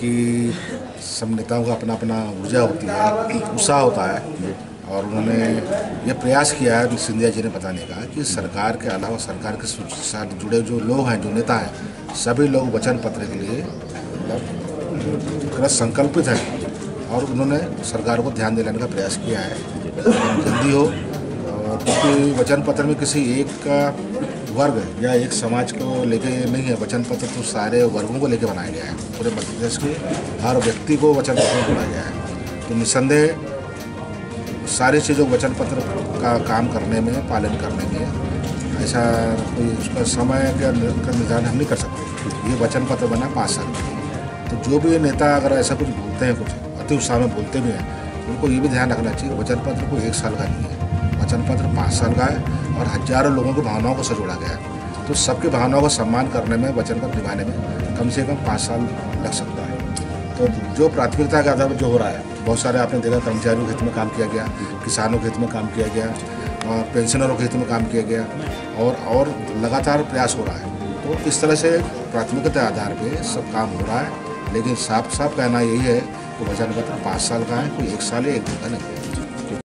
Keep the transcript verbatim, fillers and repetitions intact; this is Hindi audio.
कि सब नेताओं का अपना अपना ऊर्जा होती है, उत्साह होता है, और उन्होंने ये प्रयास किया है सिंधिया जी ने बताने का कि सरकार के अलावा सरकार के साथ जुड़े जो लोग हैं, जो नेता हैं, सभी लोग वचन पत्र के लिए मतलब संकल्पित हैं और उन्होंने सरकार को ध्यान दिलाने का प्रयास किया है जल्दी हो। क्योंकि वचन पत्र में किसी एक का वर्ग या एक समाज को लेके नहीं है, वचन पत्र तो सारे वर्गों को लेके बनाया गया है, पूरे मध्य प्रदेश के हर व्यक्ति को वचन पत्र में जोड़ा गया है। तो निस्संदेह सारी चीज़ों वचन पत्र का काम करने में, पालन करने में ऐसा कोई उसका समय का निर्धारण हम नहीं कर सकते। ये वचन पत्र बना पाँच साल के लिए, तो जो भी नेता अगर ऐसा कुछ बोलते हैं, कुछ अति उत्साह में बोलते भी हैं, उनको ये भी ध्यान रखना चाहिए वचन पत्र को एक साल का नहीं है, वचन पत्र पाँच साल का है और हजारों लोगों की भावनाओं को जोड़ा गया है। तो सबकी भावनाओं का सम्मान करने में, वचन पत्र निभाने में कम से कम पाँच साल लग सकता है। तो जो प्राथमिकता के आधार पर जो हो रहा है, बहुत सारे आपने देखा कर्मचारियों के हित में काम किया गया, किसानों के हित में काम किया गया, और पेंशनरों के हित में काम किया गया, और और लगातार प्रयास हो रहा है। तो इस तरह से प्राथमिकता आधार पे सब काम हो रहा है, लेकिन साफ साफ कहना यही है कि वचन पत्र पाँच साल का है, कोई एक साल या एक दिन का नहीं।